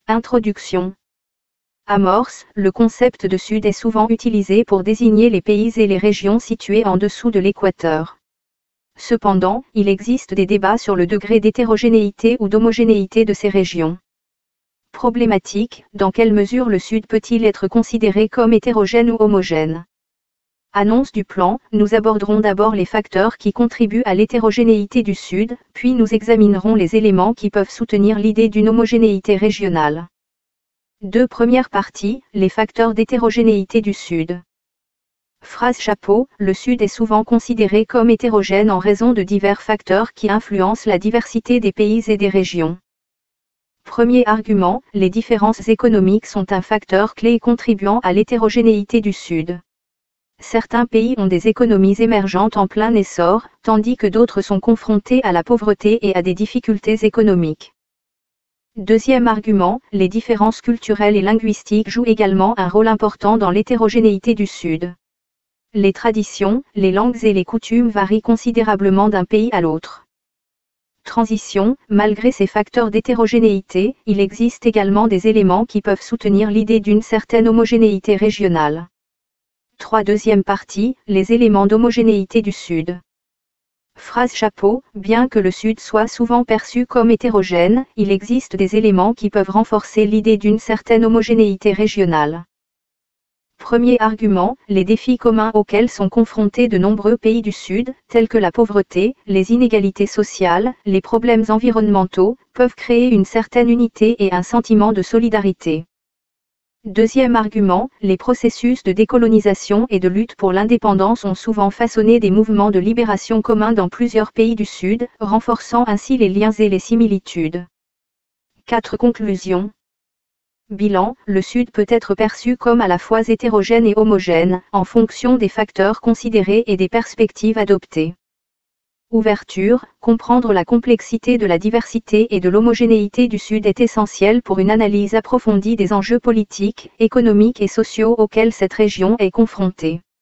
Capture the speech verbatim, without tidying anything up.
Introduction. Amorce, le concept de Sud est souvent utilisé pour désigner les pays et les régions situées en dessous de l'équateur. Cependant, il existe des débats sur le degré d'hétérogénéité ou d'homogénéité de ces régions. Problématique, dans quelle mesure le Sud peut-il être considéré comme hétérogène ou homogène? Annonce du plan, nous aborderons d'abord les facteurs qui contribuent à l'hétérogénéité du Sud, puis nous examinerons les éléments qui peuvent soutenir l'idée d'une homogénéité régionale. Deux premières parties, les facteurs d'hétérogénéité du Sud. Phrase chapeau, le Sud est souvent considéré comme hétérogène en raison de divers facteurs qui influencent la diversité des pays et des régions. Premier argument, les différences économiques sont un facteur clé contribuant à l'hétérogénéité du Sud. Certains pays ont des économies émergentes en plein essor, tandis que d'autres sont confrontés à la pauvreté et à des difficultés économiques. Deuxième argument, les différences culturelles et linguistiques jouent également un rôle important dans l'hétérogénéité du Sud. Les traditions, les langues et les coutumes varient considérablement d'un pays à l'autre. Transition, malgré ces facteurs d'hétérogénéité, il existe également des éléments qui peuvent soutenir l'idée d'une certaine homogénéité régionale. Trois deuxième partie, les éléments d'homogénéité du Sud. Phrase chapeau, bien que le Sud soit souvent perçu comme hétérogène, il existe des éléments qui peuvent renforcer l'idée d'une certaine homogénéité régionale. Premier argument, les défis communs auxquels sont confrontés de nombreux pays du Sud, tels que la pauvreté, les inégalités sociales, les problèmes environnementaux, peuvent créer une certaine unité et un sentiment de solidarité. Deuxième argument, les processus de décolonisation et de lutte pour l'indépendance ont souvent façonné des mouvements de libération communs dans plusieurs pays du Sud, renforçant ainsi les liens et les similitudes. Quatre conclusions. Bilan, le Sud peut être perçu comme à la fois hétérogène et homogène, en fonction des facteurs considérés et des perspectives adoptées. Ouverture, comprendre la complexité de la diversité et de l'homogénéité du Sud est essentiel pour une analyse approfondie des enjeux politiques, économiques et sociaux auxquels cette région est confrontée.